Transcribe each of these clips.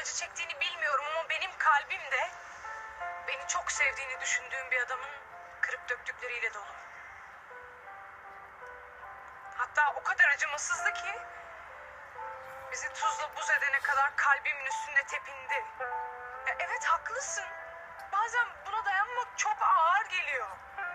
acı çektiğini bilmiyorum ama benim kalbimde beni çok sevdiğini düşündüğüm bir adamın kırıp döktükleriyle dolu. Hatta o kadar acımasızdı ki bizi tuzla buz edene kadar kalbimin üstünde tepindi. Evet, haklısın. Bazen buna dayanmak çok ağır geliyor.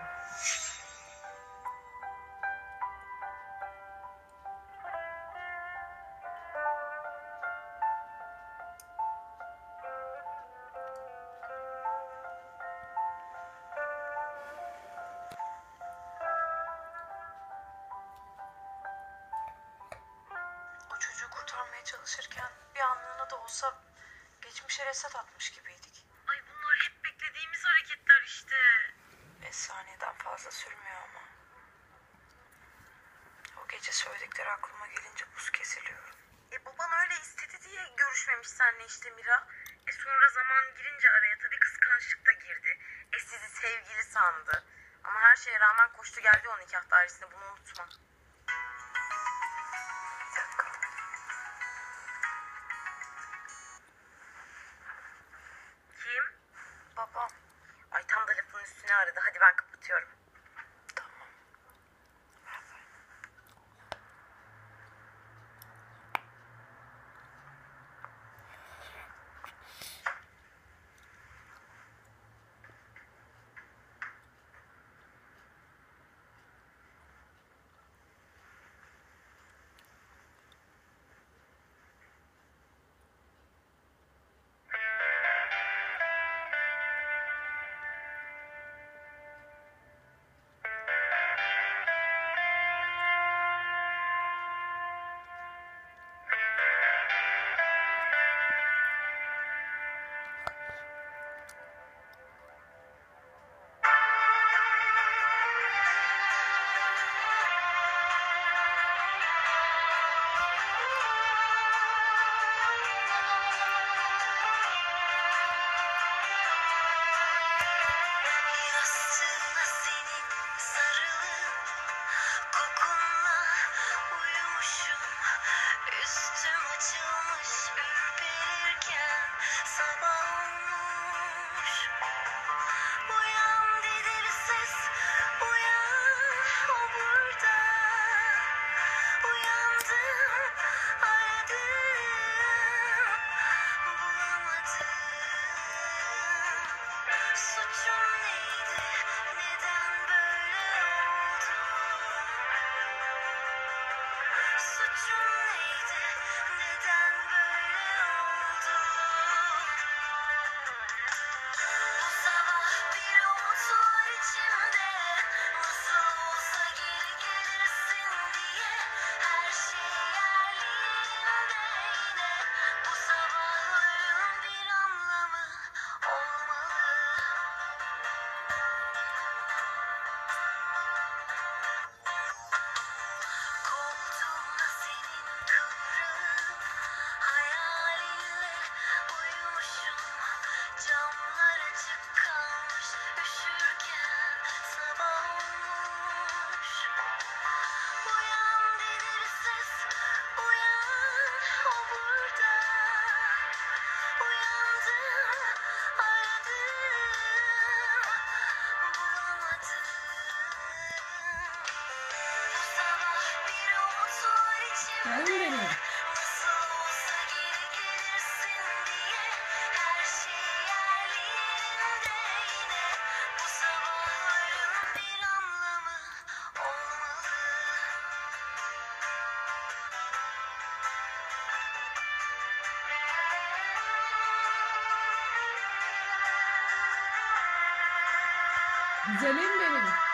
O çocuğu kurtarmaya çalışırken bir anlığına da olsa geçmişe reset atmış gibiydik. Ay bunlar hep beklediğimiz hareketler işte. 5 saniyeden fazla sürmüyor ama. O gece söyledikleri aklıma gelince buz kesiliyorum. Baban öyle istedi diye görüşmemiş seninle işte Mira. Sonra zaman girince araya tabii kıskançlık da girdi. Sizi sevgili sandı. Ama her şeye rağmen koştu geldi o nikah dairesine, bunu unutma. Bir dakika. Kim? Babam. Ay tam da lafın üstüne aradı. Hadi ben kapatıyorum. Tamam. Yastığına senin sarılıp kokunla uyumuşum. Üstüm açılmış ürperirken sabah olmuş. Uyan dedi bir ses, uyan, o burada. Uyandım, aradım, bulamadım. Suçum neydi, neden böyle oldu? Suçum neydi, neden böyle oldu? Bu sabah bir umut var içimde, nasıl olsa geri gelirsin diye. Her şey yerlerinde yine, bu sabahların bir anlamı olmalı. Koltuğuna senin kıvrılıp hayalinle uyumuşum. Camlar açık kalmış üşürken sabah olmuş. Uyan dedi bir ses, uyan, o burada. Uyandım, aradım, bulamadım. Bu sabah bir umut var içimde, nasıl olsa geri gelirsin diye. Her şey yerlerinde yine, bu sabahların bir anlamı olmalı. Güzelim benim.